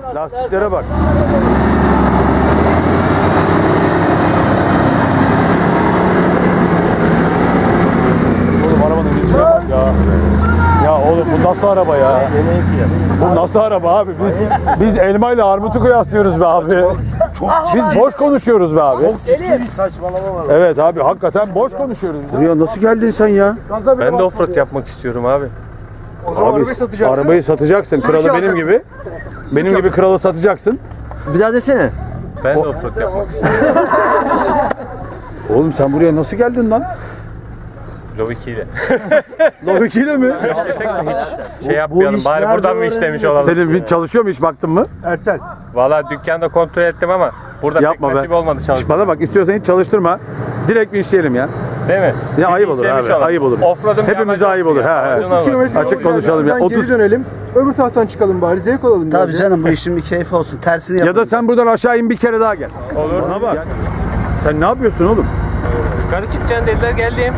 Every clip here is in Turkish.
Lastiklere bak. Oğlum arabanın gidişine bak ya. Ya oğlum bu nasıl araba ya? Bu nasıl araba abi? Biz elma ile armutu kıyaslıyoruz be abi. Biz boş konuşuyoruz be abi. Saçmalama var. Evet abi hakikaten boş konuşuyoruz. Buraya nasıl geldin sen ya? Ben de offroad yapmak istiyorum abi. Abi arabayı satacaksın. Kralı benim gibi. Benim gibi kralı satacaksın. Bir daha desene. Ben de offroad yapmak istiyorum. Oğlum sen buraya nasıl geldin lan? Lovi ile. Lovi ile mi? İşlesek mi hiç şey yapmayalım. Bari buradan mı işlemiş olalım? Senin bir çalışıyor mu hiç baktın mı? Ersel. Valla dükkanda kontrol ettim ama burada Yapma pek nasip be. olmadı çalışmak. Bana bak istiyorsan hiç çalıştırma. Direkt bir işleyelim ya. Değil mi? Ya Bir ayıp olur işlemiş abi. olalım. Ayıp olur. Offroad'un bir Hepimize amacı ayıp olsun olur. ya. He he. Amacına bak. Kilometre Açık yol konuşalım ya. geldik. 30 Geri dönelim. Öbür taraftan çıkalım bari. Zevk alalım. Tabii biraz ya. canım bu işin bir keyfi olsun. Tersini Ya yapalım. da sen buradan aşağı in bir kere daha gel. Olur. Bana bak. Sen ne yapıyorsun oğlum? Yukarı çıkacaksın dediler geldim.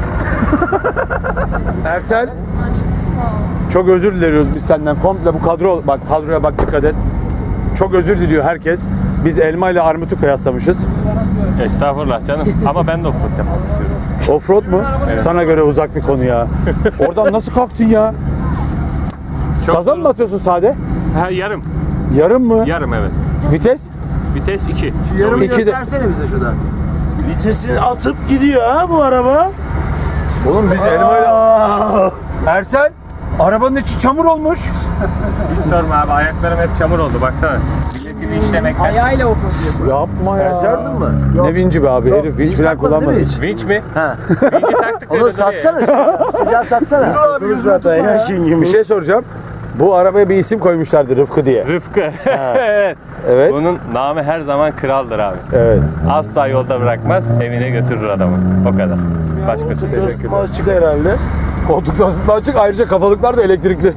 Ersel. Çok özür dileriyoruz biz senden. Komple bu kadro, bak kadroya bak dikkat et. Çok özür diliyor herkes. Biz elma ile armutu kıyaslamışız. Estağfurullah canım. Ama ben de offroad yapmak istiyorum. Offroad mu? Sana göre uzak bir konu ya. Oradan nasıl kalktın ya? Gaza mı basıyorsun sade? Ha, yarım. Yarım mı? Yarım evet. Vites? Vites 2. Yarımı İki de- göstersene bize şuradan. Vitesini atıp gidiyor ha bu araba. Oğlum biz elmayla... Ersel, arabanın içi çamur olmuş. Hiç sorma abi ayaklarım hep çamur oldu baksana. Milletini işlemekten. Ayağıyla offroad yapıyor. Yapma ya. Ersel mi? Ne vinci be abi, herif vinç falan takmadın değil kullanmadı. mi hiç? Vinç mi? Ha. Vinci taktık. Onu satsana. Çocuğa satsana. Satılık zaten ya. Bir şey soracağım. Bu arabaya bir isim koymuşlardı Rıfkı diye. Rıfkı. Evet. Evet. Bunun namı her zaman kraldır abi. Evet. Asla yolda bırakmaz, evine götürür adamı. O kadar. Başkası teşekkürler. Çık herhalde. Koltuklar ısıtma açık, ayrıca kafalıklar da elektrikli.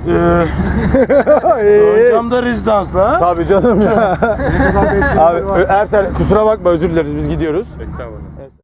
Camda rezidansla. Tabii canım ya. Abi Ersel kusura bakma özür dileriz biz gidiyoruz. Estağfurullah.